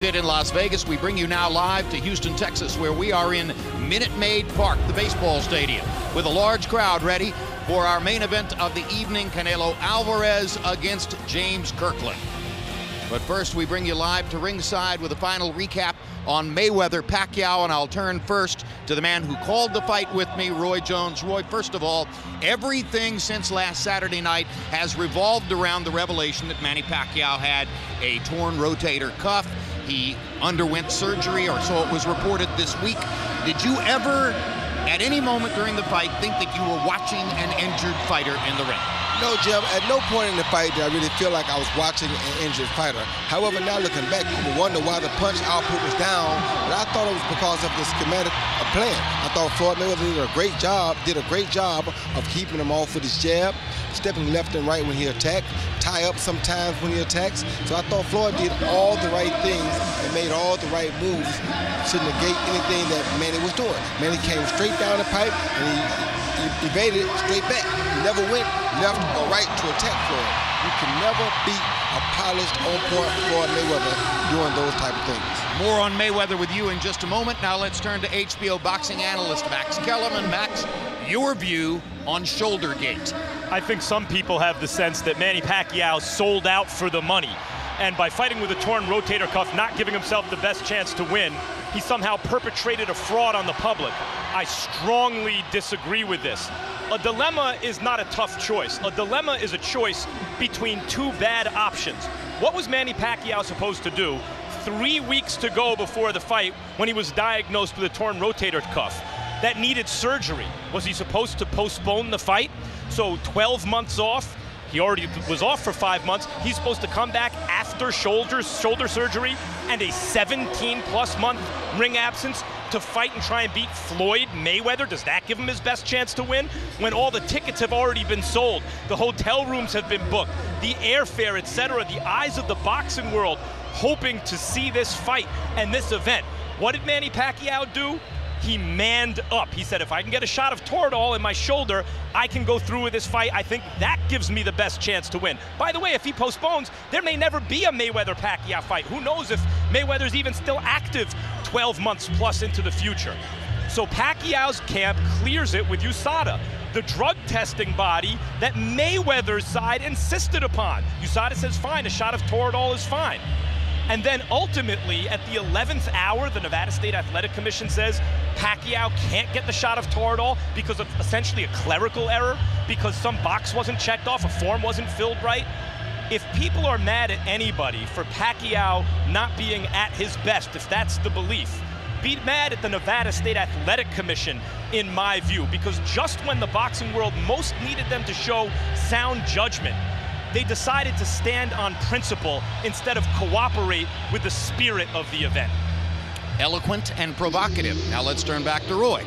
In Las Vegas, we bring you now live to Houston, Texas, where we are in Minute Maid Park, the baseball stadium, with a large crowd ready for our main event of the evening, Canelo Alvarez against James Kirkland. But first, we bring you live to ringside with a final recap on Mayweather-Pacquiao, and I'll turn first to the man who called the fight with me, Roy Jones. Roy, first of all, everything since last Saturday night has revolved around the revelation that Manny Pacquiao had a torn rotator cuff. He underwent surgery, or so it was reported this week. Did you ever, at any moment during the fight, think that you were watching an injured fighter in the ring? No, Jim, at no point in the fight did I really feel like I was watching an injured fighter. However, now looking back, you would wonder why the punch output was down, but I thought it was because of the schematic plan. I thought Floyd Mayweather did a great job of keeping him off with his jab, stepping left and right when he attacked, tie up sometimes when he attacks. So I thought Floyd did all the right things and made all the right moves to negate anything that Manny was doing. Manny came straight down the pipe and he evaded it straight back. He never went left or right to attack Floyd. You can never beat a polished, on-point Floyd Mayweather doing those type of things. More on Mayweather with you in just a moment. Now let's turn to HBO boxing analyst Max Kellerman. Max, your view on Shouldergate. I think some people have the sense that Manny Pacquiao sold out for the money. And by fighting with a torn rotator cuff, not giving himself the best chance to win, he somehow perpetrated a fraud on the public. I strongly disagree with this. A dilemma is not a tough choice. A dilemma is a choice between two bad options. What was Manny Pacquiao supposed to do 3 weeks to go before the fight when he was diagnosed with a torn rotator cuff that needed surgery? Was he supposed to postpone the fight? So 12 months off? He already was off for 5 months. He's supposed to come back after shoulder surgery and a 17-plus month ring absence to fight and try and beat Floyd Mayweather. Does that give him his best chance to win? When all the tickets have already been sold, the hotel rooms have been booked, the airfare, etc., the eyes of the boxing world hoping to see this fight and this event. What did Manny Pacquiao do? He manned up. He said, if I can get a shot of Toradol in my shoulder, I can go through with this fight. I think that gives me the best chance to win. By the way, if he postpones, there may never be a Mayweather-Pacquiao fight. Who knows if Mayweather's even still active 12 months plus into the future. So Pacquiao's camp clears it with USADA, the drug testing body that Mayweather's side insisted upon. USADA says, fine, a shot of Toradol is fine. And then ultimately, at the 11th hour, the Nevada State Athletic Commission says Pacquiao can't get the shot of Toradol because of essentially a clerical error, because some box wasn't checked off, a form wasn't filled right. If people are mad at anybody for Pacquiao not being at his best, if that's the belief, be mad at the Nevada State Athletic Commission, in my view, because just when the boxing world most needed them to show sound judgment, they decided to stand on principle instead of cooperate with the spirit of the event. Eloquent and provocative. Now let's turn back to Roy.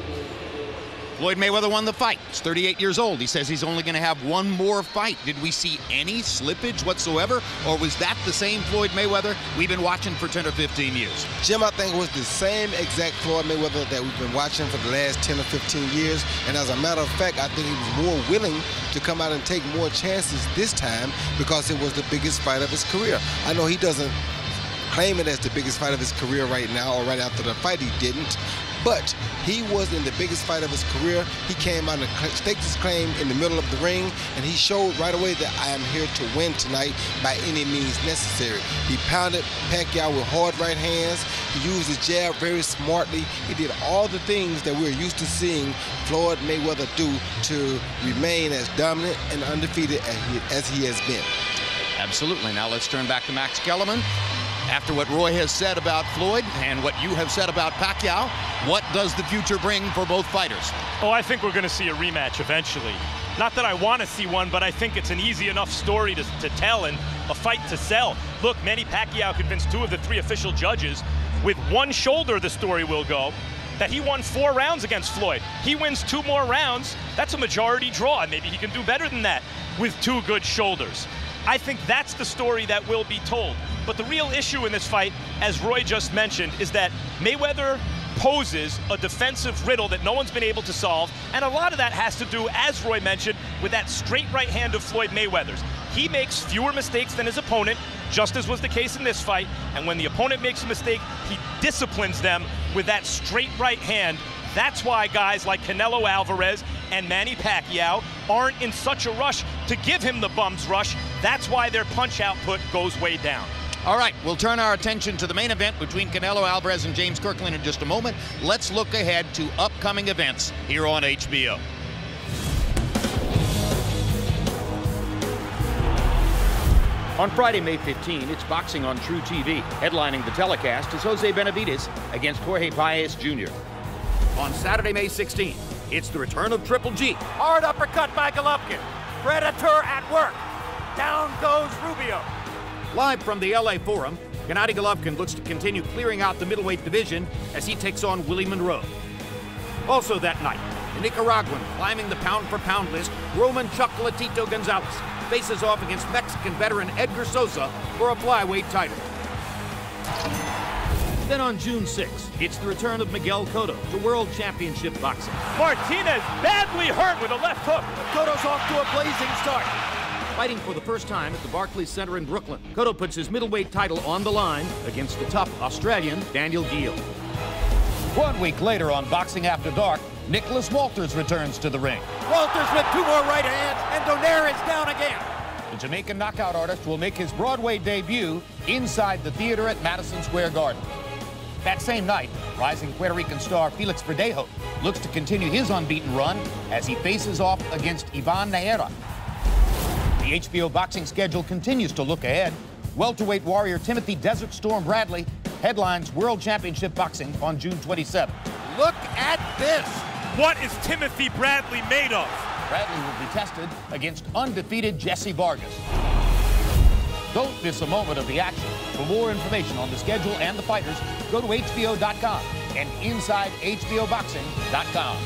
Floyd Mayweather won the fight. He's 38 years old. He says he's only going to have one more fight. Did we see any slippage whatsoever, or was that the same Floyd Mayweather we've been watching for 10 or 15 years? Jim, I think it was the same exact Floyd Mayweather that we've been watching for the last 10 or 15 years. And as a matter of fact, I think he was more willing to come out and take more chances this time because it was the biggest fight of his career. I know he doesn't claim it as the biggest fight of his career right now, or right after the fight he didn't. But he was in the biggest fight of his career. He came out and staked his claim in the middle of the ring, and he showed right away that I am here to win tonight by any means necessary. He pounded Pacquiao with hard right hands. He used his jab very smartly. He did all the things that we're used to seeing Floyd Mayweather do to remain as dominant and undefeated as he has been. Absolutely. Now let's turn back to Max Kellerman. After what Roy has said about Floyd and what you have said about Pacquiao, what does the future bring for both fighters? Oh, I think we're going to see a rematch eventually. Not that I want to see one, but I think it's an easy enough story to tell and a fight to sell. Look, Manny Pacquiao convinced 2 of the 3 official judges with one shoulder, the story will go, that he won 4 rounds against Floyd. He wins 2 more rounds, that's a majority draw, and maybe he can do better than that with 2 good shoulders. I think that's the story that will be told. But the real issue in this fight, as Roy just mentioned, is that Mayweather poses a defensive riddle that no one's been able to solve, and a lot of that has to do, as Roy mentioned, with that straight right hand of Floyd Mayweather's. He makes fewer mistakes than his opponent, just as was the case in this fight. And when the opponent makes a mistake, he disciplines them with that straight right hand. That's why guys like Canelo Alvarez and Manny Pacquiao aren't in such a rush to give him the bum's rush. That's why their punch output goes way down. All right, we'll turn our attention to the main event between Canelo Alvarez and James Kirkland in just a moment. Let's look ahead to upcoming events here on HBO. On Friday, May 15, it's boxing on True TV. Headlining the telecast is Jose Benavidez against Jorge Paez Jr. On Saturday, May 16, it's the return of Triple G. Hard uppercut by Golovkin. Predator at work. Down goes Rubio. Live from the LA Forum, Gennady Golovkin looks to continue clearing out the middleweight division as he takes on Willie Monroe. Also that night, the Nicaraguan climbing the pound-for-pound list, Roman Chocolatito Gonzalez faces off against Mexican veteran Edgar Sosa for a flyweight title. Then on June 6th, it's the return of Miguel Cotto to World Championship Boxing. Martinez badly hurt with a left hook. Cotto's off to a blazing start. Fighting for the first time at the Barclays Center in Brooklyn, Cotto puts his middleweight title on the line against the tough Australian Daniel Geale. 1 week later on Boxing After Dark, Nicholas Walters returns to the ring. Walters with 2 more right hands, and Donaire is down again. The Jamaican knockout artist will make his Broadway debut inside the theater at Madison Square Garden. That same night, rising Puerto Rican star Felix Verdejo looks to continue his unbeaten run as he faces off against Ivan Neira. The HBO boxing schedule continues to look ahead. Welterweight warrior Timothy Desert Storm Bradley headlines World Championship Boxing on June 27th. Look at this. What is Timothy Bradley made of? Bradley will be tested against undefeated Jesse Vargas. Don't miss a moment of the action. For more information on the schedule and the fighters, go to HBO.com and InsideHBOBoxing.com.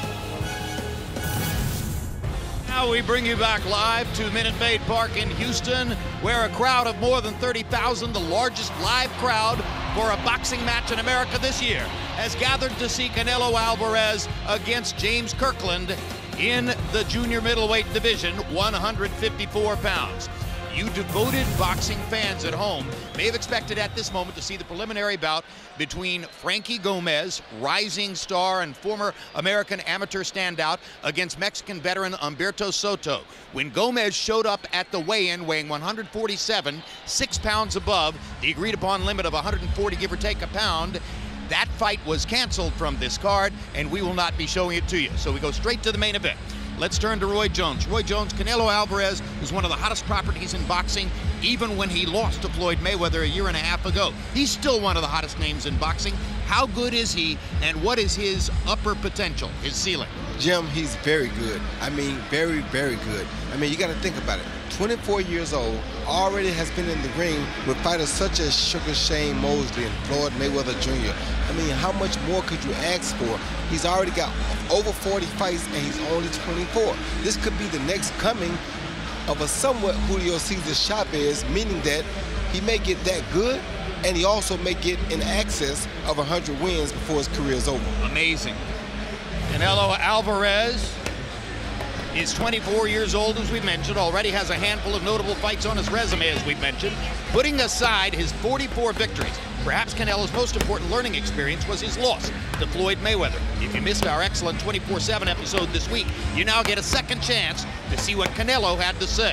Now we bring you back live to Minute Maid Park in Houston, where a crowd of more than 30,000, the largest live crowd for a boxing match in America this year, has gathered to see Canelo Alvarez against James Kirkland in the junior middleweight division, 154 pounds. You devoted boxing fans at home may have expected at this moment to see the preliminary bout between Frankie Gomez, rising star and former American amateur standout, against Mexican veteran Humberto Soto. When Gomez showed up at the weigh-in weighing 147, 6 pounds above the agreed-upon limit of 140, give or take a pound, that fight was canceled from this card, and we will not be showing it to you. So we go straight to the main event. Let's turn to Roy Jones. Roy Jones, Canelo Alvarez is one of the hottest properties in boxing, even when he lost to Floyd Mayweather a year and a half ago. He's still one of the hottest names in boxing. How good is he, and what is his upper potential, his ceiling? Jim, he's very good. I mean, very, very good. I mean, you got to think about it. 24 years old, already has been in the ring with fighters such as Sugar Shane Mosley and Floyd Mayweather Jr. I mean, how much more could you ask for? He's already got over 40 fights, and he's only 24. This could be the next coming of a somewhat Julio Cesar Chavez, meaning that he may get that good, and he also may get in excess of 100 wins before his career is over. Amazing. Canelo Alvarez is 24 years old, as we've mentioned, already has a handful of notable fights on his resume, as we've mentioned. Putting aside his 44 victories, perhaps Canelo's most important learning experience was his loss to Floyd Mayweather. If you missed our excellent 24/7 episode this week, you now get a second chance to see what Canelo had to say.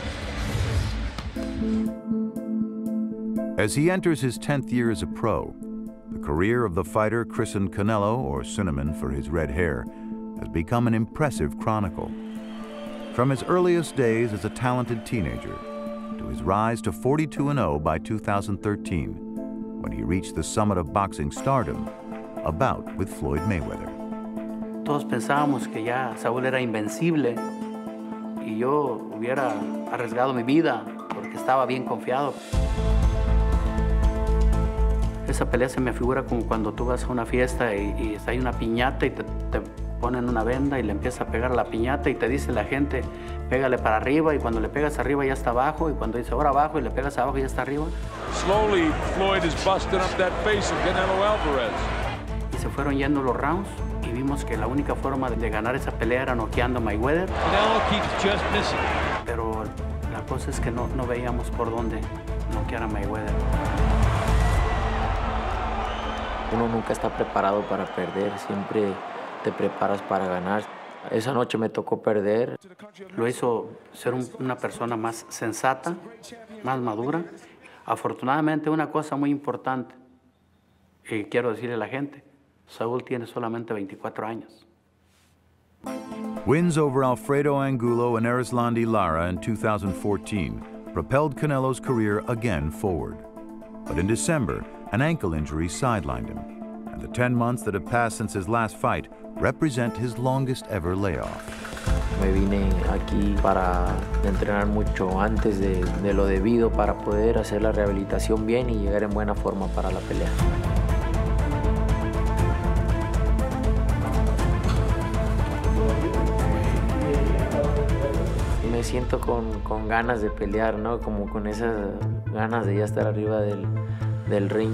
As he enters his 10th year as a pro, the career of the fighter christened Canelo, or Cinnamon for his red hair, has become an impressive chronicle. From his earliest days as a talented teenager to his rise to 42-0 by 2013, when he reached the summit of boxing stardom, a bout with Floyd Mayweather. Todos pensábamos que ya Saúl era invencible y yo hubiera arriesgado mi vida porque estaba bien confiado. Esa pelea se me figura como cuando tú vas a una fiesta y hay una piñata y te ponen una venda y le empieza a pegar a la piñata y te dice la gente, pégale para arriba, y cuando le pegas arriba ya está abajo, y cuando dice ahora abajo y le pegas abajo ya está arriba. Slowly, Floyd is busting up that face of Canelo Alvarez. Y se fueron yendo los rounds y vimos que la única forma de ganar esa pelea era noqueando a Mayweather. Canelo keeps just missing. Pero la cosa es que no veíamos por dónde noquear a Mayweather. Uno nunca está preparado para perder, siempre te preparas para ganar. Esa noche me tocó perder. Lo hizo ser una persona más sensata, más madura. Afortunadamente, una cosa muy importante, y quiero decirle a la gente, Saúl tiene solamente 24 años. Wins over Alfredo Angulo and Erislandy Lara in 2014 propelled Canelo's career again forward. But in December, an ankle injury sidelined him, and the 10 months that have passed since his last fight represent his longest ever layoff. Me vine aquí para entrenar mucho antes de lo debido para poder hacer la rehabilitación bien y llegar en buena forma para la pelea. Me siento con ganas de pelear, ¿no? Como con esas ganas de ya estar arriba del ring.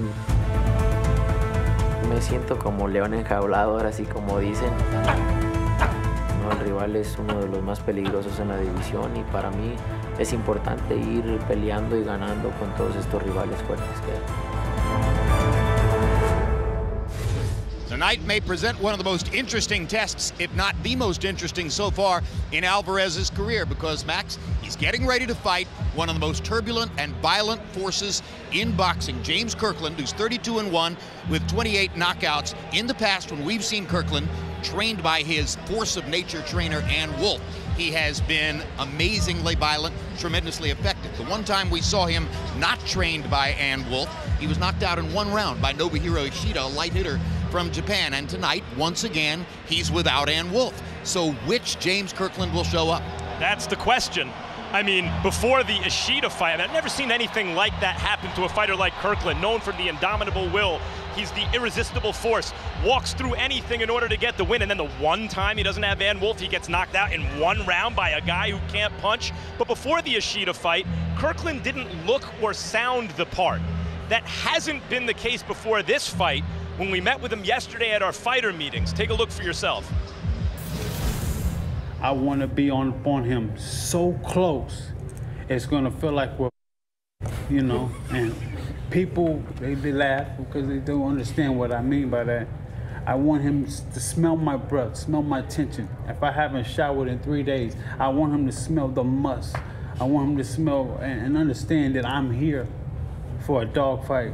Me siento como león enjaulado, ahora sí como dicen. No, el rival es uno de los más peligrosos en la división y para mí es importante ir peleando y ganando con todos estos rivales fuertes que hay. Tonight may present one of the most interesting tests, if not the most interesting so far in Alvarez's career, because, Max, he's getting ready to fight one of the most turbulent and violent forces in boxing, James Kirkland, who's 32-1 with 28 knockouts. In the past, when we've seen Kirkland trained by his force of nature trainer, Ann Wolfe, he has been amazingly violent, tremendously effective. The one time we saw him not trained by Ann Wolfe, he was knocked out in one round by Nobuhiro Ishida, a light hitter from Japan. And tonight, once again, he's without Ann Wolfe. So which James Kirkland will show up? That's the question. I mean, before the Ishida fight, I've never seen anything like that happen to a fighter like Kirkland, known for the indomitable will. He's the irresistible force, walks through anything in order to get the win, and then the one time he doesn't have Ann Wolfe, he gets knocked out in one round by a guy who can't punch. But before the Ishida fight, Kirkland didn't look or sound the part. That hasn't been the case before this fight. When we met with him yesterday at our fighter meetings, take a look for yourself. I want to be on him so close, it's going to feel like we're, you know, and people, they laugh because they don't understand what I mean by that. I want him to smell my breath, smell my tension. If I haven't showered in 3 days, I want him to smell the musk. I want him to smell and understand that I'm here for a dog fight.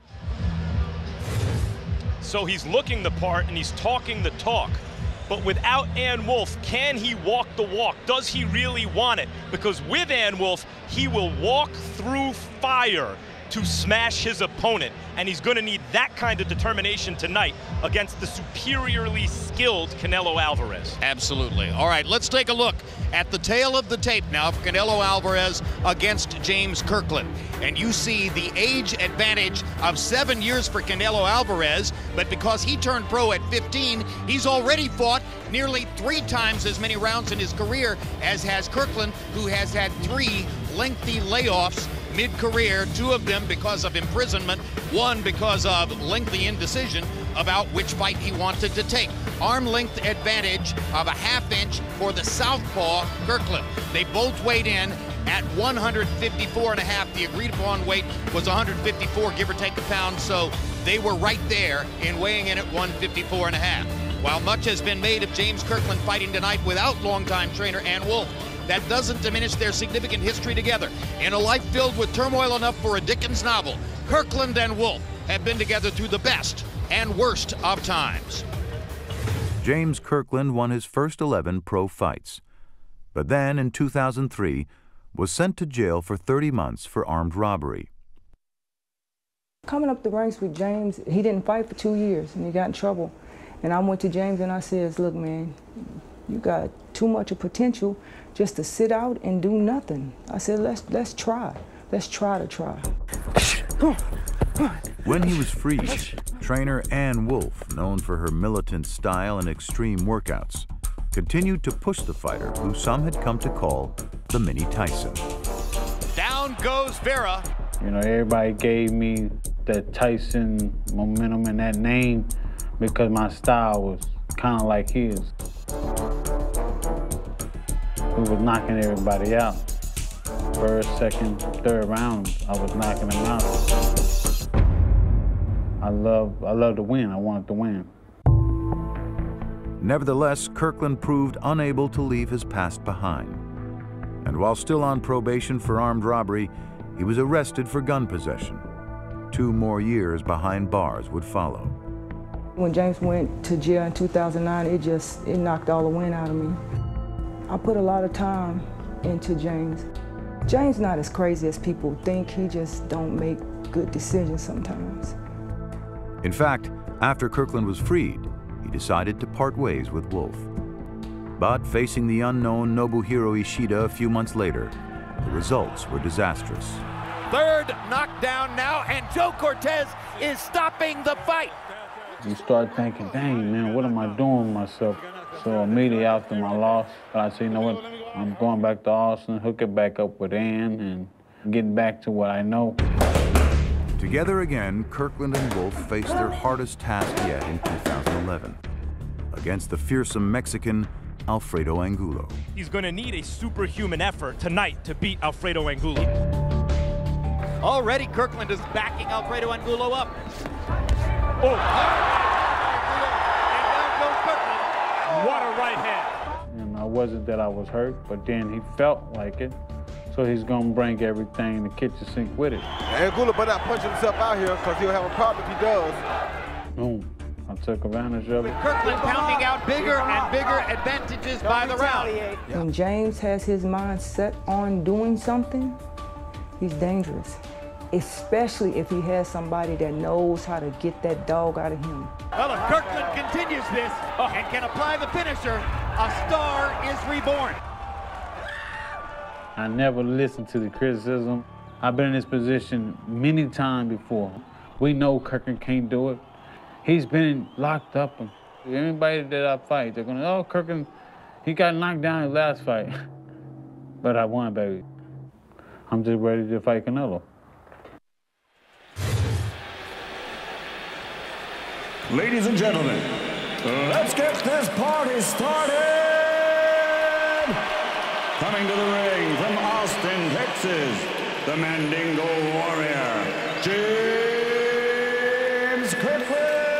So he's looking the part and he's talking the talk. But without Ann Wolfe, can he walk the walk? Does he really want it? Because with Ann Wolfe, he will walk through fire to smash his opponent. And he's going to need that kind of determination tonight against the superiorly skilled Canelo Alvarez. Absolutely. All right, let's take a look at the tail of the tape now for Canelo Alvarez against James Kirkland. And you see the age advantage of 7 years for Canelo Alvarez, but because he turned pro at 15, he's already fought nearly 3 times as many rounds in his career as has Kirkland, who has had 3 lengthy layoffs mid-career, 2 of them because of imprisonment, 1 because of lengthy indecision about which fight he wanted to take. Arm length advantage of a ½ inch for the southpaw Kirkland. They both weighed in at 154.5. The agreed upon weight was 154, give or take a pound, so they were right there in weighing in at 154.5. While much has been made of James Kirkland fighting tonight without longtime trainer Ann Wolfe, that doesn't diminish their significant history together. In a life filled with turmoil enough for a Dickens novel, Kirkland and Wolfe have been together through the best and worst of times. James Kirkland won his first 11 pro fights, but then in 2003 was sent to jail for 30 months for armed robbery. Coming up the ranks with James, he didn't fight for 2 years and he got in trouble. And I went to James and I said, look, man, you got too much of potential just to sit out and do nothing. I said, let's try. Let's try to try. When he was freed, trainer Ann Wolfe, known for her militant style and extreme workouts, continued to push the fighter who some had come to call the Mini Tyson. Down goes Vera. You know, everybody gave me that Tyson momentum and that name because my style was kind of like his. We was knocking everybody out. first, second, third round, I was knocking him out. I love to win. I wanted to win. Nevertheless, Kirkland proved unable to leave his past behind. And while still on probation for armed robbery, he was arrested for gun possession. 2 more years behind bars would follow. When James went to jail in 2009, it knocked all the wind out of me. I put a lot of time into James. James not as crazy as people think. He just don't make good decisions sometimes. In fact, after Kirkland was freed, he decided to part ways with Wolf. But facing the unknown Nobuhiro Ishida a few months later, the results were disastrous. Third knockdown now, and Joe Cortez is stopping the fight. You start thinking, dang, man, what am I doing with myself? So immediately after my loss, I said, you know what, I'm going back to Austin, hook it back up with Ann, and get back to what I know. Together again, Kirkland and Wolf faced their hardest task yet in 2011, against the fearsome Mexican Alfredo Angulo. He's going to need a superhuman effort tonight to beat Alfredo Angulo. Already Kirkland is backing Alfredo Angulo up. Oh! And down goes Kirkland. What a right hand. And I wasn't that I was hurt, but then he felt like it. So he's going to bring everything in the kitchen sink with it. Angulo better not punch himself out here because he'll have a problem if he does. Boom. I took advantage of it. Kirkland pounding out bigger and bigger advantages by the round. When James has his mind set on doing something, he's dangerous. Especially if he has somebody that knows how to get that dog out of him. Well, if Kirkland continues this and can apply the finisher, a star is reborn. I never listened to the criticism. I've been in this position many times before. We know Kirkland can't do it. He's been locked up. Anybody that I fight, they're gonna, oh, Kirkland, he got knocked down in his last fight. But I won, baby. I'm just ready to fight Canelo. Ladies and gentlemen, let's get this party started! Coming to the ring from Austin, Texas, the Mandingo Warrior, James Kirkland!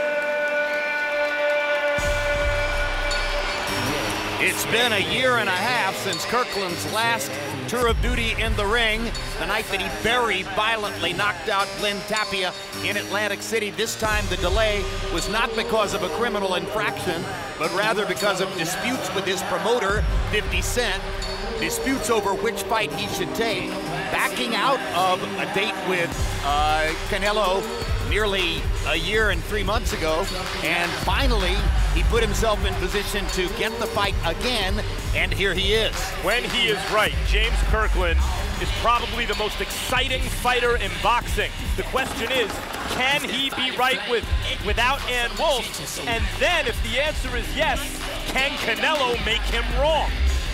It's been a year and a half since Kirkland's last tour of duty in the ring, the night that he very violently knocked out Glenn Tapia in Atlantic City. This time the delay was not because of a criminal infraction, but rather because of disputes with his promoter, 50 Cent, disputes over which fight he should take, backing out of a date with Canelo nearly a year and 3 months ago, and finally he put himself in position to get the fight again, and here he is. When he is right, James Kirkland is probably the most exciting fighter in boxing. The question is, can he be right without Ann Wolf? And then if the answer is yes, can Canelo make him wrong?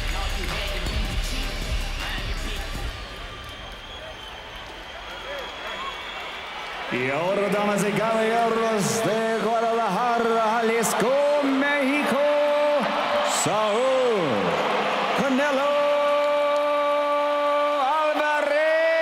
Y ahora, damas y caballeros, de Guadalajara, Jalisco, México, Saúl Canelo Alvarez.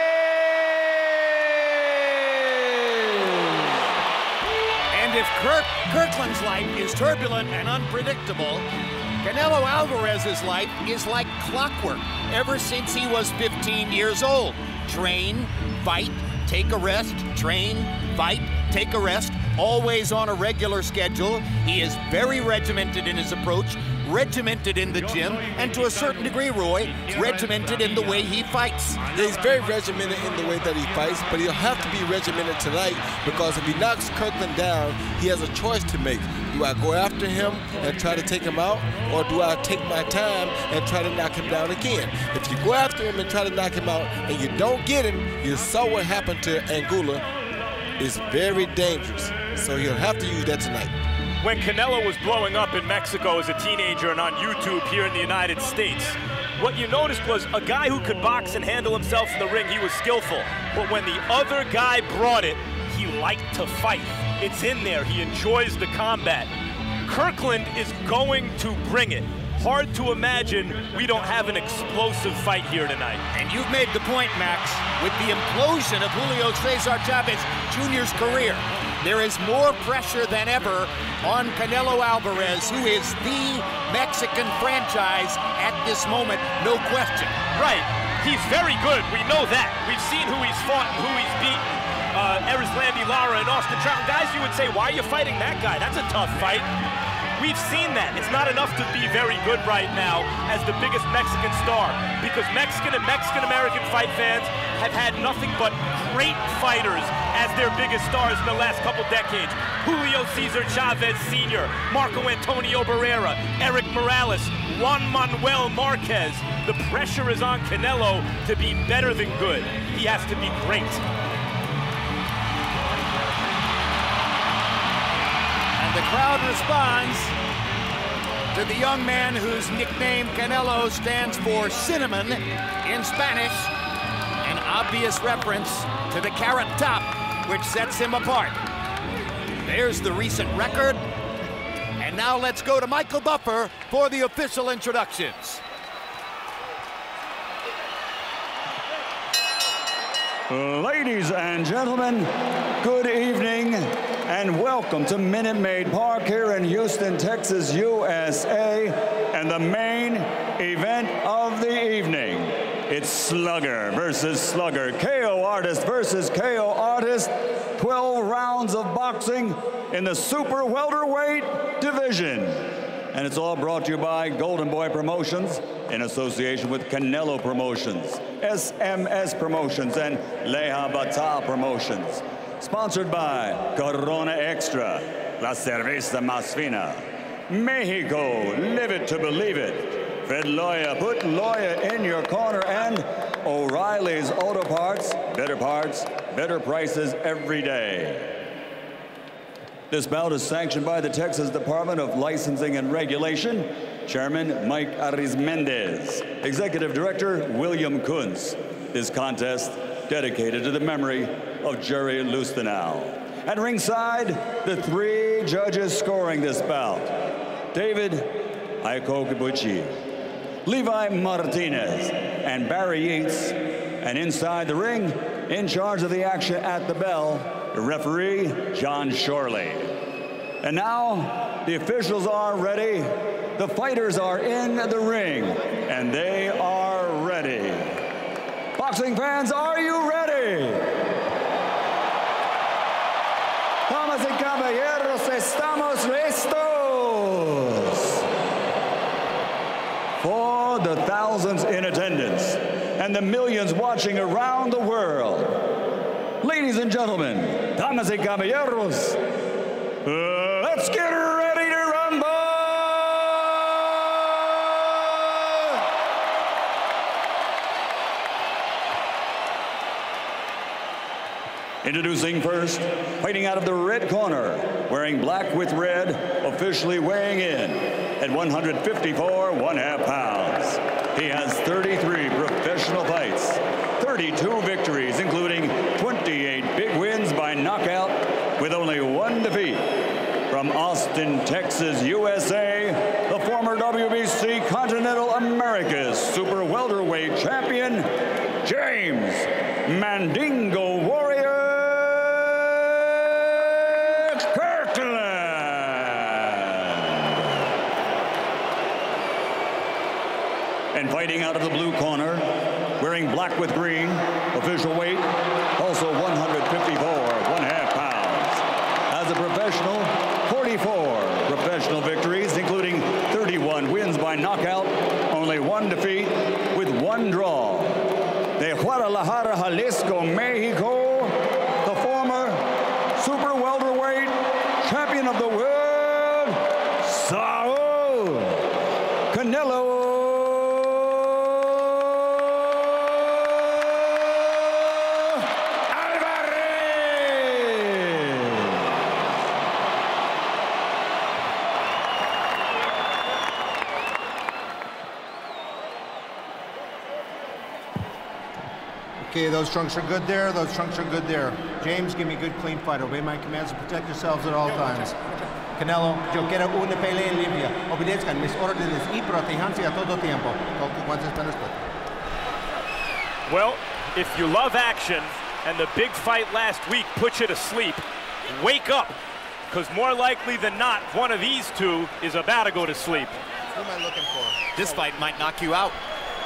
And if Kirkland's life is turbulent and unpredictable, Canelo Alvarez's life is like clockwork ever since he was 15 years old. Train, fight, take a rest, train, fight, take a rest, always on a regular schedule. He is very regimented in his approach, regimented in the gym, and to a certain degree, Roy, regimented in the way he fights. He's very regimented in the way that he fights, but he'll have to be regimented tonight because if he knocks Kirkland down, he has a choice to make. Do I go after him and try to take him out, or do I take my time and try to knock him down again? If you go after him and try to knock him out and you don't get him, you saw what happened to Angulo. It's very dangerous, so he'll have to use that tonight. When Canelo was blowing up in Mexico as a teenager and on YouTube here in the United States, what you noticed was a guy who could box and handle himself in the ring, he was skillful. But when the other guy brought it, he liked to fight. It's in there, he enjoys the combat. Kirkland is going to bring it. hard to imagine we don't have an explosive fight here tonight. And you've made the point, Max, with the implosion of Julio Cesar Chavez Jr.'s career. There is more pressure than ever on Canelo Alvarez, who is the Mexican franchise at this moment, no question. Right. He's very good. We know that. We've seen who he's fought and who he's beaten. Erislandy Lara and Austin Trout. Guys, you would say, why are you fighting that guy? That's a tough fight. We've seen that. It's not enough to be very good right now as the biggest Mexican star, because Mexican and Mexican-American fight fans have had nothing but great fighters as their biggest stars in the last couple decades. Julio Cesar Chavez Sr., Marco Antonio Barrera, Eric Morales, Juan Manuel Marquez. The pressure is on Canelo to be better than good. He has to be great. The crowd responds to the young man whose nickname Canelo stands for cinnamon in Spanish, an obvious reference to the carrot top, which sets him apart. There's the recent record. And now let's go to Michael Buffer for the official introductions. Ladies and gentlemen, good evening and welcome to Minute Maid Park here in Houston, Texas, USA, and the main event of the evening. It's Slugger versus Slugger, KO artist versus KO artist, 12 rounds of boxing in the super welterweight division. And it's all brought to you by Golden Boy Promotions in association with Canelo Promotions, SMS Promotions, and Leja Bata Promotions. Sponsored by Corona Extra, La Cerveza Más Fina. Mexico, live it to believe it. Fred Loya, put Loya in your corner, and O'Reilly's Auto Parts, better prices every day. This bout is sanctioned by the Texas Department of Licensing and Regulation. Chairman Mike Arizmendez. Executive Director William Kuntz. This contest dedicated to the memory of Jerry Lustenau. At ringside, the 3 judges scoring this bout. David Ikokibuchi, Levi Martinez, and Barry Yates. And inside the ring, in charge of the action at the bell, the referee, John Shorley. And now, the officials are ready. The fighters are in the ring, and they are ready. Boxing fans, are you ready? Damas y caballeros, estamos listos. For the thousands in attendance and the millions watching around the world, ladies and gentlemen, damas y caballeros, let's get ready to rumble! Introducing first, fighting out of the red corner, wearing black with red, officially weighing in at 154 1/2 pounds. He has 33 professional fights, 32 victories, including 28 big wins by knockout, with only 1 defeat. From Austin, Texas, USA, the former WBC Continental Americas Super Welterweight Champion, James Mandingo Warrior and fighting out of the blue corner, wearing black with green, official weight, also 154 1/2 pounds. As a professional, 44 professional victories, including 31 wins by knockout, only 1 defeat, with 1 draw. De Guadalajara, Jalisco, Mexico, the former super welterweight champion of the world, Saul Canelo Okay, those trunks are good there. Those trunks are good there. James, give me a good, clean fight. Obey my commands and protect yourselves at all times. Canelo, yo quiero una pelea limpia. Obedezcan mis órdenes y protéjanse a todo tiempo. Well, if you love action and the big fight last week put you to sleep, wake up, because more likely than not, one of these two is about to go to sleep. Who am I looking for? This fight might knock you out.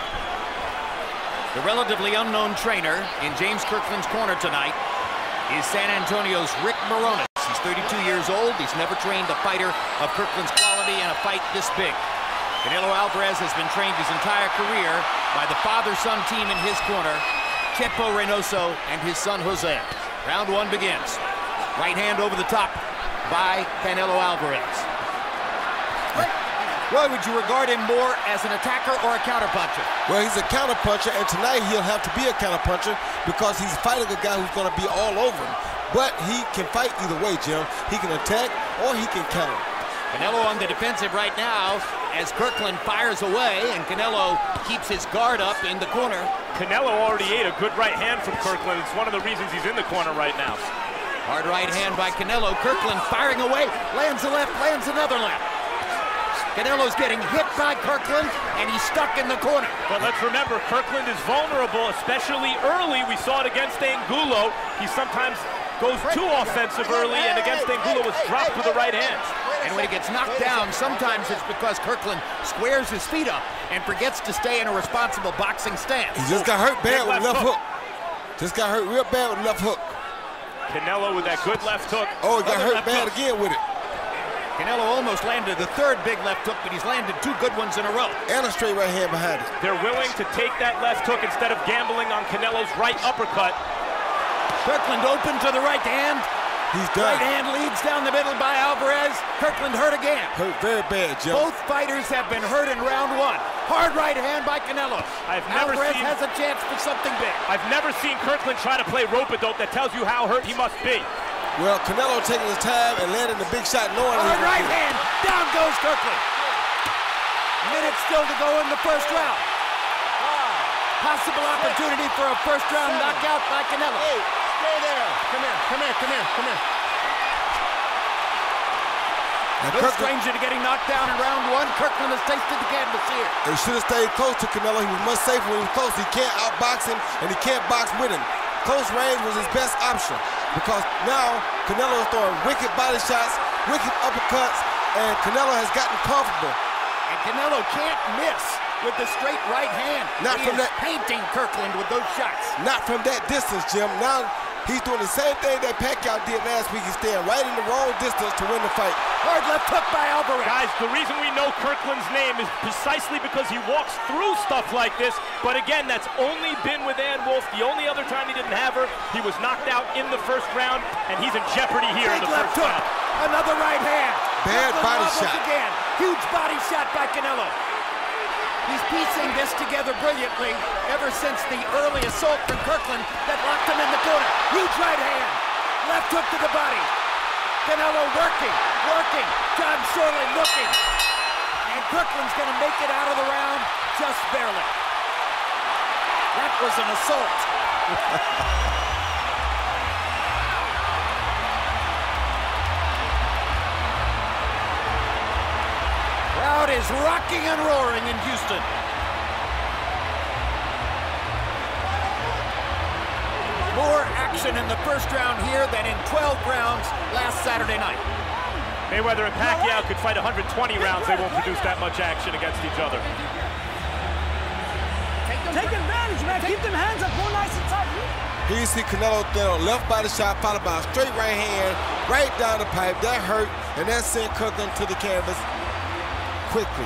The relatively unknown trainer in James Kirkland's corner tonight is San Antonio's Rick Moronis. He's 32 years old. He's never trained a fighter of Kirkland's quality in a fight this big. Canelo Alvarez has been trained his entire career by the father-son team in his corner, Chepo Reynoso and his son Jose. Round one begins. Right hand over the top by Canelo Alvarez. Roy, would you regard him more as an attacker or a counterpuncher? Well, he's a counterpuncher, and tonight he'll have to be a counterpuncher because he's fighting a guy who's going to be all over him. But he can fight either way, Jim. He can attack or he can counter. Canelo on the defensive right now as Kirkland fires away, and Canelo keeps his guard up in the corner. Canelo already ate a good right hand from Kirkland. It's one of the reasons he's in the corner right now. Hard right hand by Canelo. Kirkland firing away, lands a left, lands another left. Canelo's getting hit by Kirkland, and he's stuck in the corner. But let's remember, Kirkland is vulnerable, especially early. We saw it against Angulo. He sometimes goes too offensive early, and against Angulo was dropped with the right hand. And when he gets knocked down, sometimes it's because Kirkland squares his feet up and forgets to stay in a responsible boxing stance. He just got hurt bad with left hook. Just got hurt real bad with left hook. Canelo with that good left hook. Oh, he got hurt bad again with it. Canelo almost landed the third big left hook, but he's landed two good ones in a row. And a straight right hand behind it. They're willing to take that left hook instead of gambling on Canelo's right uppercut. Kirkland open to the right hand. He's done. Right hand leads down the middle by Alvarez. Kirkland hurt again. Hurt very bad, Joe. Both fighters have been hurt in round one. Hard right hand by Canelo. Alvarez has a chance for something big. I've never seen Kirkland try to play rope-a-dope. That tells you how hurt he must be. Well, Canelo taking his time and landing the big shot knowing hard right hand. Down goes Kirkland. Minutes still to go in the first round. Possible opportunity for a first round knockout by Canelo. Stay there. Come here, come here, come here, come here. No stranger to getting knocked down in round one. Kirkland has tasted the canvas here. He should have stayed close to Canelo. He was much safer when he was close. He can't outbox him, and he can't box with him. Close range was his best option because now Canelo is throwing wicked body shots, wicked uppercuts, and Canelo has gotten comfortable. And Canelo can't miss with the straight right hand. Not from that, painting Kirkland with those shots. Not from that distance, Jim. Now he's doing the same thing that Pacquiao did last week. He's staying right in the wrong distance to win the fight. Hard left hook by Alvarez. Guys, the reason we know Kirkland's name is precisely because he walks through stuff like this. But again, that's only been with Ann Wolfe. The only other time he didn't have her, he was knocked out in the first round, and he's in jeopardy here in the first round. Another right hand. Bad body shot. Again. Huge body shot by Canelo. He's piecing this together brilliantly ever since the early assault from Kirkland that locked him in the corner. Huge right hand. Left hook to the body. Canelo working. John Shirley looking. And Kirkland's going to make it out of the round just barely. That was an assault. Crowd is rocking and roaring in Houston. More action in the first round here than in 12 rounds last Saturday night. Mayweather and Pacquiao could fight 120 rounds. They won't produce that much action against each other. Take advantage, man. Keep them hands up. Go nice and tight. Here you see Canelo throw a left body shot followed by a straight right hand right down the pipe. That hurt, and that sent Kirkland to the canvas quickly.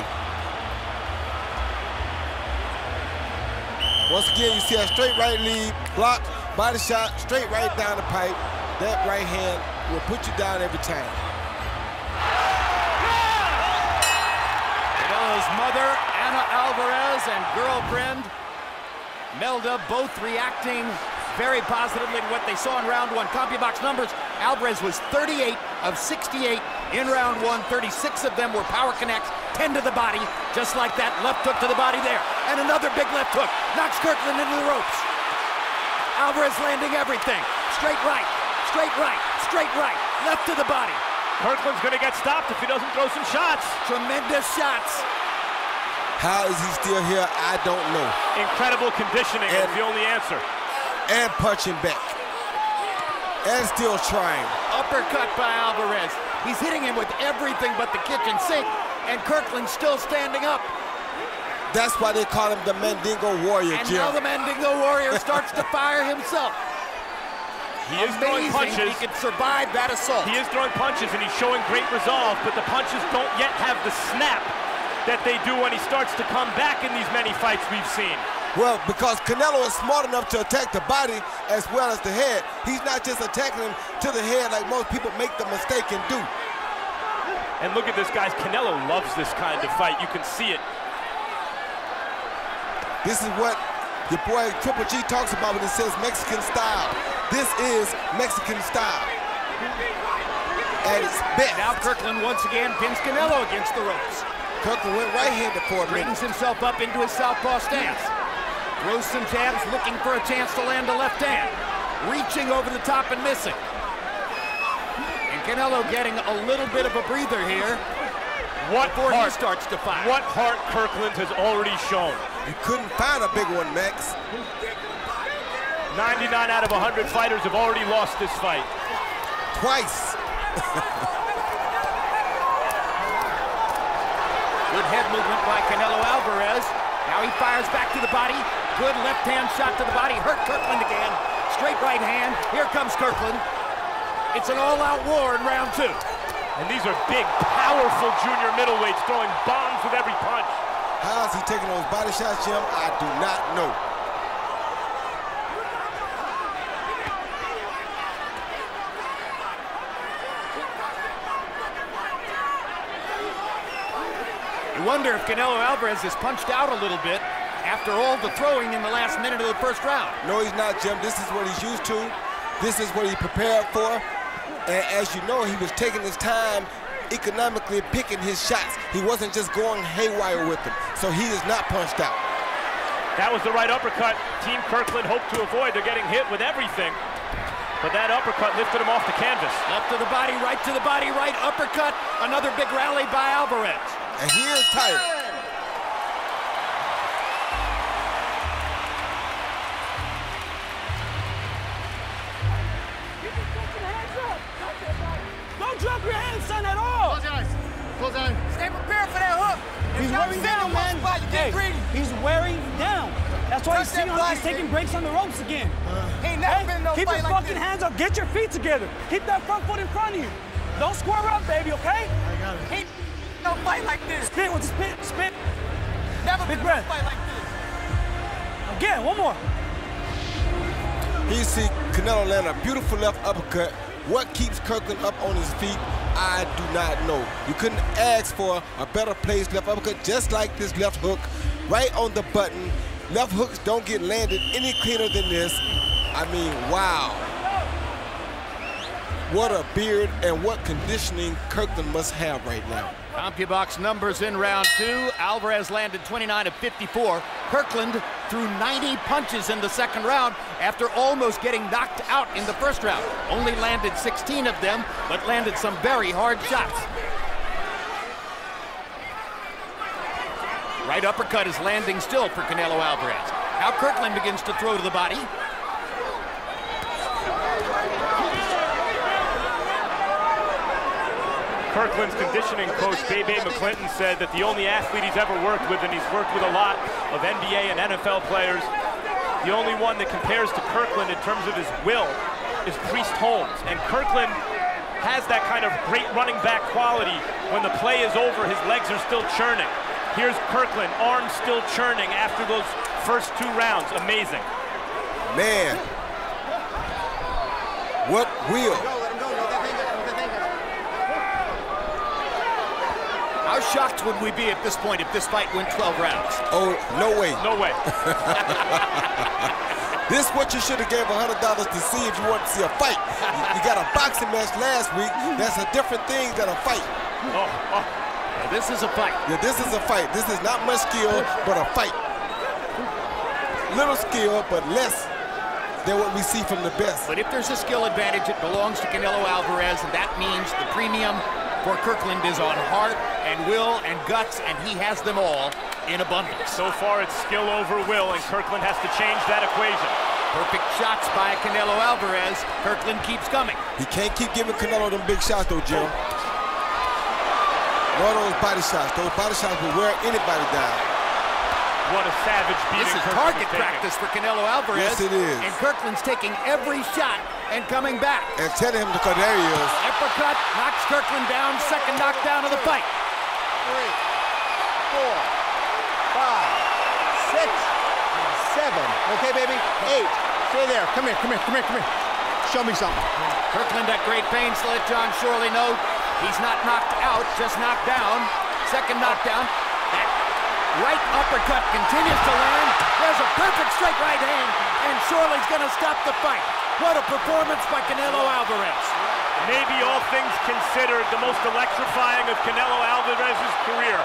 Once again, you see a straight right lead, block, body shot, straight right down the pipe. That right hand will put you down every time. Canelo's mother, Anna Alvarez, and girlfriend, Melda, both reacting very positively to what they saw in round one. CompuBox numbers, Alvarez was 38 of 68 in round one. 36 of them were power connects, 10 to the body, just like that. Left hook to the body there. And another big left hook. Knocks Kirkland into the ropes. Alvarez landing everything. Straight right, straight right, straight right. Left to the body. Kirkland's going to get stopped if he doesn't throw some shots. Tremendous shots. How is he still here? I don't know. Incredible conditioning is the only answer. And punching back. And still trying. Uppercut by Alvarez. He's hitting him with everything but the kitchen sink, and Kirkland's still standing up. That's why they call him the Mandingo Warrior, and Jim. Now the Mandingo Warrior starts to fire himself. He is throwing punches. He can survive that assault. He is throwing punches, and he's showing great resolve, but the punches don't yet have the snap that they do when he starts to come back in these many fights we've seen. Well, because Canelo is smart enough to attack the body as well as the head. He's not just attacking him to the head like most people make the mistake and do. And look at this, guys. Canelo loves this kind of fight. You can see it. This is what your boy Triple G talks about when he says Mexican style. This is Mexican style. At its best. Now Kirkland once again pins Canelo against the ropes. Kirkland went right-handed for a minute. Straightens himself up into his southpaw stance. Throws some jabs, looking for a chance to land a left hand. Reaching over the top and missing. And Canelo getting a little bit of a breather here. Before he starts to fire. What heart Kirkland has already shown. You couldn't find a big one, Max. 99 out of 100 fighters have already lost this fight. Twice. Good head movement by Canelo Alvarez. Now he fires back to the body. Good left-hand shot to the body. Hurt Kirkland again. Straight right hand. Here comes Kirkland. It's an all-out war in round 2. And these are big, powerful junior middleweights throwing bombs with every punch. How is he taking those body shots, Jim? I do not know. You wonder if Canelo Alvarez is punched out a little bit after all the throwing in the last minute of the first round. No, he's not, Jim. This is what he's used to. This is what he prepared for. And as you know, he was taking his time economically picking his shots. He wasn't just going haywire with them. So he is not punched out. That was the right uppercut Team Kirkland hoped to avoid. They're getting hit with everything. But that uppercut lifted him off the canvas. Left to the body, right uppercut. Another big rally by Alvarez. And he is tired. Don't drop your hands, son, at all. Close your eyes. Close your eyes. Stay prepared for that hook. He's wearing down, man. Hey, he's wearing down. That's why he's taking breaks on the ropes again. Ain't never been no keep fight your like fucking this. hands up. Get your feet together. Keep that front foot in front of you. Don't square up, baby, okay? I got it. Ain't no fight like this. Spit with the spit. Spit. Never big been breath. no fight like this. Again, one more. He see Canelo land a beautiful left uppercut. What keeps Kirkland up on his feet, I do not know. You couldn't ask for a better placed left uppercut, just like this left hook, right on the button. Left hooks don't get landed any cleaner than this. I mean, wow. What a beard and what conditioning Kirkland must have right now. CompuBox numbers in round 2. Alvarez landed 29 of 54. Kirkland threw 90 punches in the second round after almost getting knocked out in the first round. Only landed 16 of them, but landed some very hard shots. Right uppercut is landing still for Canelo Alvarez. Now Kirkland begins to throw to the body. Kirkland's conditioning coach, Bebe McClinton, said that the only athlete he's ever worked with, and he's worked with a lot of NBA and NFL players, the only one that compares to Kirkland in terms of his will is Priest Holmes. And Kirkland has that kind of great running back quality. When the play is over, his legs are still churning. Here's Kirkland, arms still churning after those first 2 rounds. Amazing. Man, what will? How shocked would we be at this point if this fight went 12 rounds? Oh, no way. No way. This is what you should have gave $100 to see if you want to see a fight. You got a boxing match last week. That's a different thing than a fight. Now this is a fight. Yeah, this is a fight. This is not much skill, but a fight. Little skill, but less than what we see from the best. But if there's a skill advantage, it belongs to Canelo Alvarez, and that means the premium for Kirkland is on heart and will and guts, and he has them all in abundance. So far, it's skill over will, and Kirkland has to change that equation. Perfect shots by Canelo Alvarez. Kirkland keeps coming. He can't keep giving Canelo them big shots, though, Jim. No, those body shots. Those body shots will wear anybody down. What a savage beating. This is target practice for Canelo Alvarez. Yes, it is. And Kirkland's taking every shot and coming back. And telling him to cut. There he is. Uppercut knocks Kirkland down. Second knockdown of the fight. 3, 4, 5, 6, 7. Okay, baby. 8. Stay there. Come here. Show me something. Kirkland at great pains to let John Shorley know he's not knocked out, just knocked down. Second knockdown. That right uppercut continues to land. There's a perfect straight right hand, and Shorley's going to stop the fight. What a performance by Canelo Alvarez. Maybe all things considered, the most electrifying of Canelo Alvarez's career.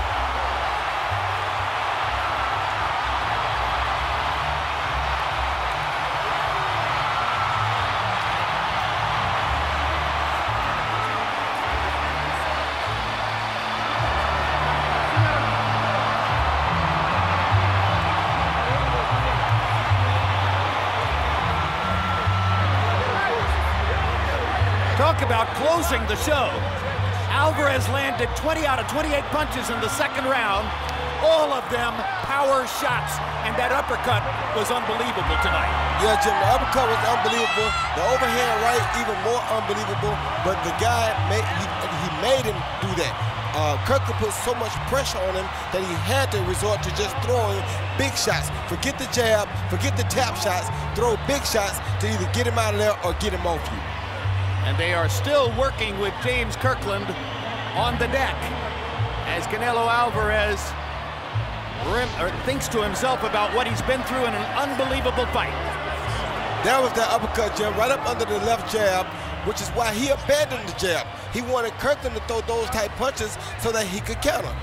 Talk about closing the show. Alvarez landed 20 out of 28 punches in the second round. All of them power shots, and that uppercut was unbelievable tonight. Yeah, Jim, the uppercut was unbelievable. The overhand right, even more unbelievable. But the guy, he made him do that. Kirkland put so much pressure on him that he had to resort to just throwing big shots. Forget the jab, forget the tap shots, throw big shots to either get him out of there or get him off you. And they are still working with James Kirkland on the deck as Canelo Alvarez thinks to himself about what he's been through in an unbelievable fight. That was that uppercut, Jim, right up under the left jab, which is why he abandoned the jab. He wanted Kirkland to throw those type punches so that he could counter.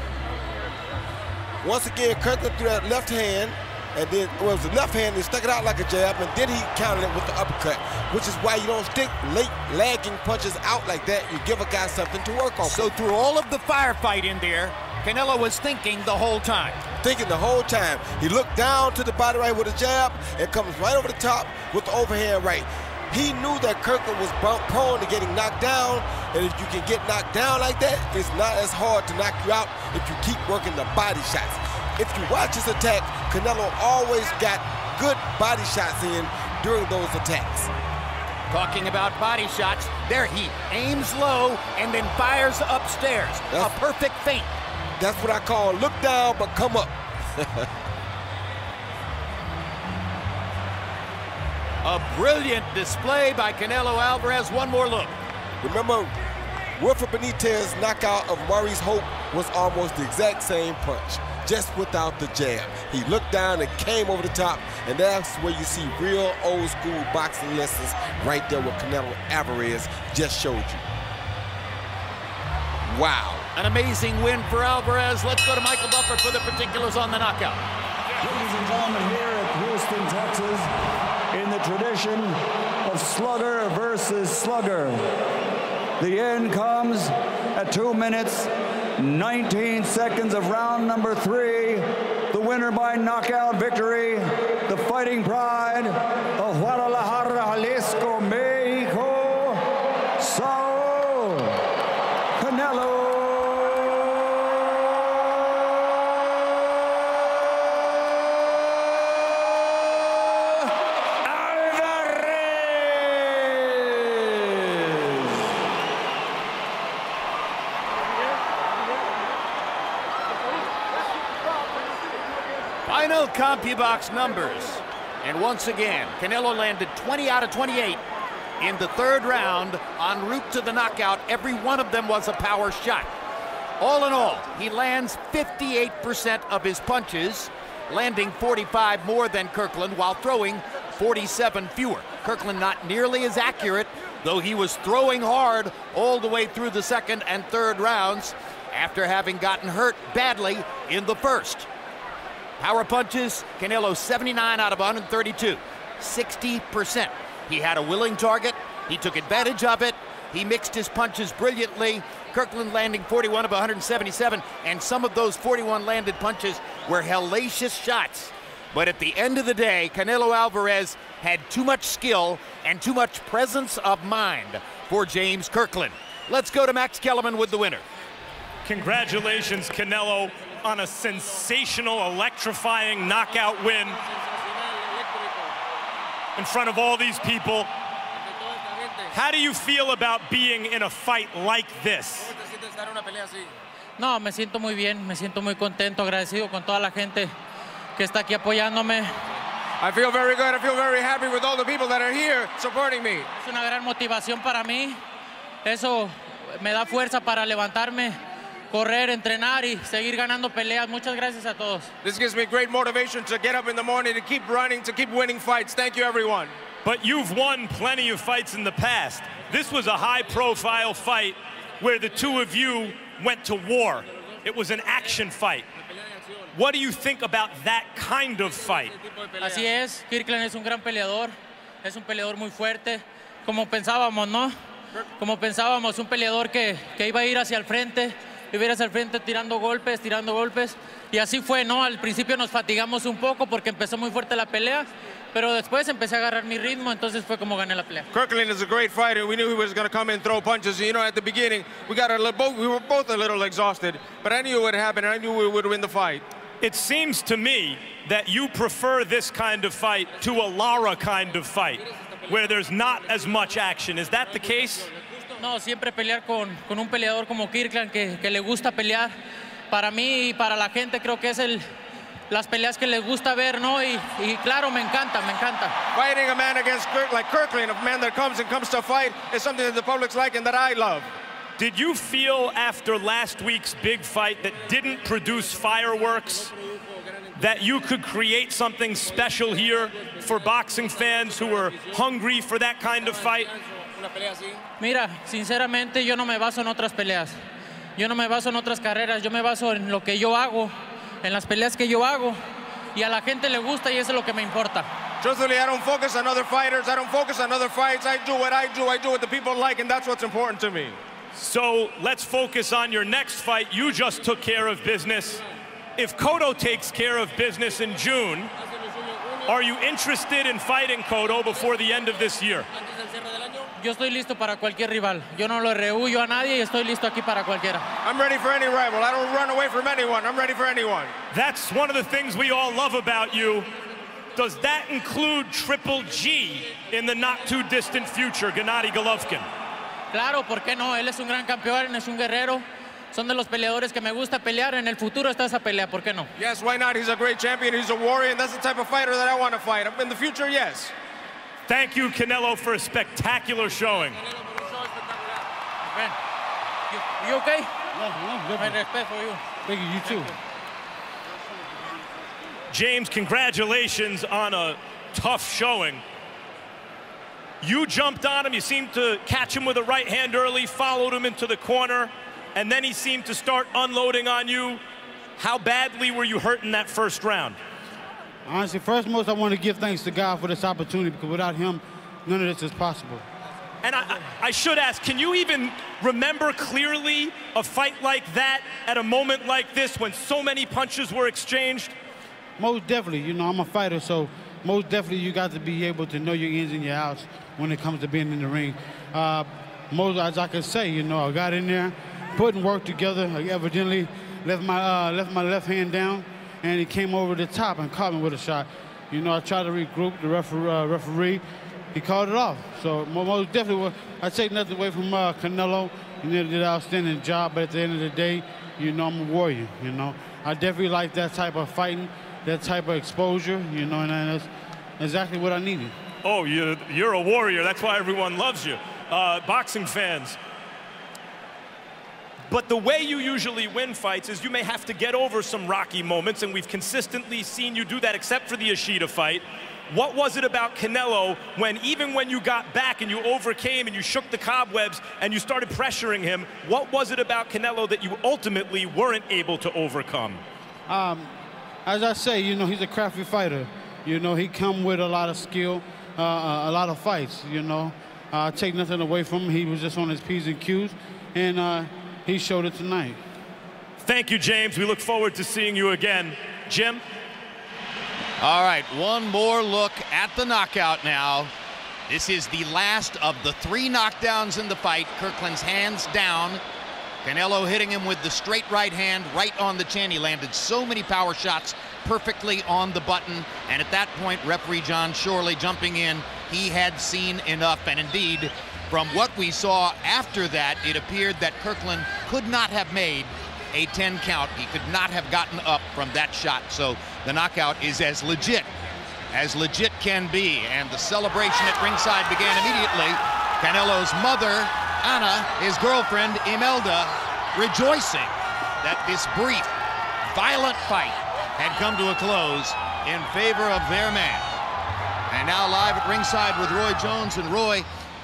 Once again, Kirkland threw that left hand, and then it was the left hand, he stuck it out like a jab, and then he countered it with the uppercut, which is why you don't stick late lagging punches out like that. You give a guy something to work on. So through all of the firefight in there, Canelo was thinking the whole time. Thinking the whole time. He looked down to the body right with a jab and comes right over the top with the overhand right. He knew that Kirkland was prone to getting knocked down, and if you can get knocked down like that, it's not as hard to knock you out if you keep working the body shots. If you watch his attack, Canelo always got good body shots in during those attacks. Talking about body shots, there he aims low and then fires upstairs. A perfect feint. That's what I call look down but come up. A brilliant display by Canelo Alvarez. One more look. Remember, Wilfred Benitez's knockout of Maurice Hope was almost the exact same punch, just without the jab. He looked down and came over the top, and that's where you see real old school boxing lessons right there what Canelo Alvarez just showed you. Wow. An amazing win for Alvarez. Let's go to Michael Buffer for the particulars on the knockout. Ladies and gentlemen, here at Houston, Texas, in the tradition of slugger versus slugger, the end comes at 2 minutes, 19 seconds of round number 3. The winner by knockout victory, the fighting pride of Guadalajara, Jalisco, Mexico, Saul Canelo Final CompuBox numbers. And once again, Canelo landed 20 out of 28 in the third round en route to the knockout. Every one of them was a power shot. All in all, he lands 58% of his punches, landing 45 more than Kirkland while throwing 47 fewer. Kirkland not nearly as accurate, though he was throwing hard all the way through the second and third rounds after having gotten hurt badly in the first. Power punches, Canelo 79 out of 132. 60%. He had a willing target. He took advantage of it. He mixed his punches brilliantly. Kirkland landing 41 of 177, and some of those 41 landed punches were hellacious shots. But at the end of the day, Canelo Alvarez had too much skill and too much presence of mind for James Kirkland. Let's go to Max Kellerman with the winner. Congratulations, Canelo, on a sensational, electrifying knockout win in front of all these people. How do you feel about being in a fight like this? No, me siento muy bien, me siento muy contento, agradecido con toda la gente que está aquí apoyándome. I feel very good. I feel very happy with all the people that are here supporting me. Es una gran motivación para mí. Eso me da fuerza para levantarme, correr, entrenar y seguir ganando peleas. Muchas gracias a todos. This gives me great motivation to get up in the morning, to keep running, to keep winning fights. Thank you, everyone. But you've won plenty of fights in the past. This was a high-profile fight where the two of you went to war. It was an action fight. What do you think about that kind of fight? Así es, Kirkland es un gran peleador, es un peleador muy fuerte, como pensábamos, ¿no? Como pensábamos, un peleador que iba a ir hacia el frente, iba a ir hacia el frente tirando golpes, y así fue, ¿no? Al principio nos fatigamos un poco porque empezó muy fuerte la pelea, pero después empecé a agarrar mi ritmo, entonces fue como gané la pelea. Kirkland is a great fighter. We knew he was going to come and throw punches. You know, at the beginning, we were both a little exhausted, but I knew it would happen, and I knew we would win the fight. It seems to me that you prefer this kind of fight to a Lara kind of fight, where there's not as much action. Is that the case? No, siempre pelear con un peleador como Kirkland que le gusta pelear. Para mí y para la gente creo que es las peleas que les gusta ver, ¿no? Y claro, me encanta, me encanta. Fighting a man like Kirkland, a man that comes to fight, is something that the public's like and that I love. Did you feel after last week's big fight that didn't produce fireworks that you could create something special here for boxing fans who are hungry for that kind of fight? Mira, sinceramente yo no me baso en otras peleas. Yo no me baso en otras carreras, yo me baso en lo que yo hago, en las peleas que yo hago, y a la gente le gusta y eso es lo que me importa. Truthfully, I don't focus on other fighters, I don't focus on other fights. I do what I do what the people like, and that's what's important to me. So let's focus on your next fight. You just took care of business. If Cotto takes care of business in June, are you interested in fighting Cotto before the end of this year? Yo estoy listo para cualquier rival. Yo no lo rehuyo a nadie y estoy listo aquí para cualquiera. I'm ready for any rival. I don't run away from anyone. I'm ready for anyone. That's one of the things we all love about you. Does that include Triple G in the not too distant future, Gennady Golovkin? Claro, ¿por qué no? Él es un gran campeón, es un guerrero. Son de los peleadores que me gusta pelear. En el futuro está esa pelea, ¿por qué no? Yes, why not? He's a great champion. He's a warrior, and that's the type of fighter that I want to fight. In the future, yes. Thank you, Canelo, for a spectacular showing. Ben, you okay? No, my respect for you. Thank you, you too. James, congratulations on a tough showing. You jumped on him, you seemed to catch him with a right hand early, followed him into the corner, and then he seemed to start unloading on you. How badly were you hurt in that first round? Honestly, first most I want to give thanks to God for this opportunity, because without him, none of this is possible. And I should ask, can you even remember clearly a fight like that at a moment like this when so many punches were exchanged? Most definitely. You know, I'm a fighter, so most definitely you got to be able to know your ins and your outs when it comes to being in the ring. Most, as I can say, you know, I got in there, putting work together. I evidently left my left hand down, and he came over the top and caught me with a shot. You know, I tried to regroup the referee. He called it off. So most definitely, I take nothing away from Canelo. He did an outstanding job, but at the end of the day, you know, I'm a warrior, you know. I definitely like that type of fighting, that type of exposure, you know, and that's exactly what I needed. Oh, you're a warrior. That's why everyone loves you. Boxing fans. But the way you usually win fights is you may have to get over some rocky moments, and we've consistently seen you do that except for the Ishida fight. What was it about Canelo when, even when you got back and you overcame and you shook the cobwebs and you started pressuring him, what was it about Canelo that you ultimately weren't able to overcome? As I say, you know, he's a crafty fighter. You know, he come with a lot of skill, a lot of fights, you know. Take nothing away from him. He was just on his P's and Q's, and he showed it tonight. Thank you, James. We look forward to seeing you again. Jim? All right, one more look at the knockout now. This is the last of the 3 knockdowns in the fight. Kirkland's hands down. Canelo hitting him with the straight right hand right on the chin. He landed so many power shots perfectly on the button. And at that point, referee John Shorley jumping in. He had seen enough. And indeed, from what we saw after that, it appeared that Kirkland could not have made a 10 count. He could not have gotten up from that shot. So the knockout is as legit can be. And the celebration at ringside began immediately. Canelo's mother, Anna, his girlfriend, Imelda, rejoicing that this brief, violent fight had come to a close in favor of their man. And now live at ringside with Roy Jones. And Roy,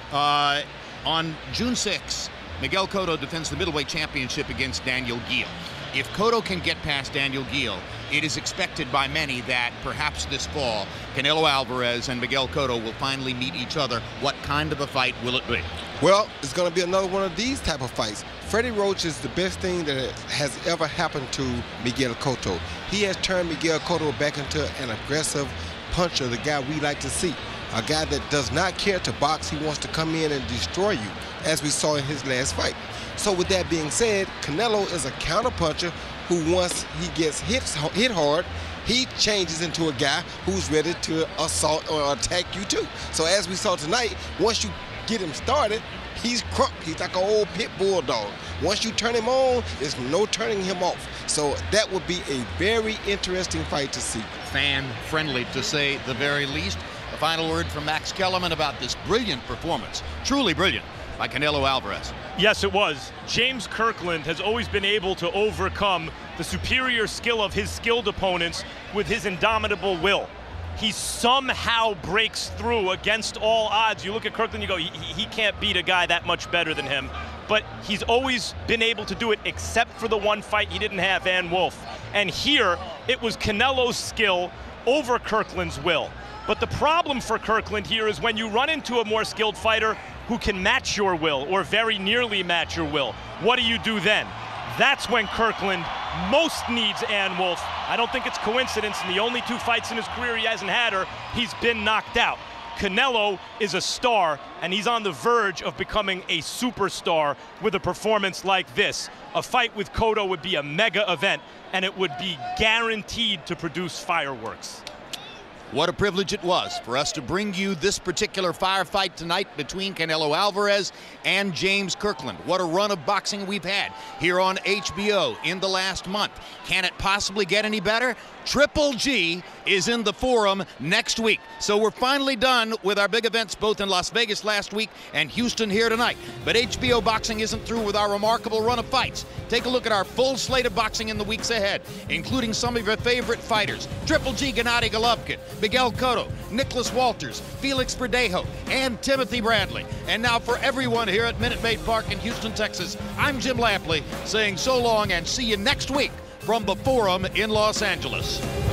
on June 6th, Miguel Cotto defends the middleweight championship against Daniel Geale. If Cotto can get past Daniel Geale, it is expected by many that perhaps this fall, Canelo Alvarez and Miguel Cotto will finally meet each other. What kind of a fight will it be? Well, it's going to be another one of these type of fights. Freddie Roach is the best thing that has ever happened to Miguel Cotto. He has turned Miguel Cotto back into an aggressive puncher, the guy we like to see. A guy that does not care to box. He wants to come in and destroy you, as we saw in his last fight. So with that being said, Canelo is a counterpuncher who, once he gets hit hard, he changes into a guy who's ready to assault or attack you too. So as we saw tonight, once you get him started, he's crunk. He's like an old pit bulldog. Once you turn him on, there's no turning him off. So that would be a very interesting fight to see. Fan-friendly, to say the very least. A final word from Max Kellerman about this brilliant performance, truly brilliant, by Canelo Alvarez. Yes, it was. James Kirkland has always been able to overcome the superior skill of his skilled opponents with his indomitable will. He somehow breaks through against all odds. You look at Kirkland, you go, he can't beat a guy that much better than him. But he's always been able to do it, except for the one fight he didn't have, Van Wolf. And here, it was Canelo's skill over Kirkland's will. But the problem for Kirkland here is when you run into a more skilled fighter who can match your will or very nearly match your will, what do you do then? That's when Kirkland most needs Ann Wolf. I don't think it's coincidence. In the only 2 fights in his career he hasn't had her, he's been knocked out. Canelo is a star, and he's on the verge of becoming a superstar with a performance like this. A fight with Cotto would be a mega event, and it would be guaranteed to produce fireworks. What a privilege it was for us to bring you this particular firefight tonight between Canelo Alvarez and James Kirkland. What a run of boxing we've had here on HBO in the last month. Can it possibly get any better? Triple G is in the Forum next week. So we're finally done with our big events both in Las Vegas last week and Houston here tonight. But HBO Boxing isn't through with our remarkable run of fights. Take a look at our full slate of boxing in the weeks ahead, including some of your favorite fighters: Triple G Gennady Golovkin, Miguel Cotto, Nicholas Walters, Felix Verdejo, and Timothy Bradley. And now for everyone here at Minute Maid Park in Houston, Texas, I'm Jim Lampley saying so long and see you next week from the Forum in Los Angeles.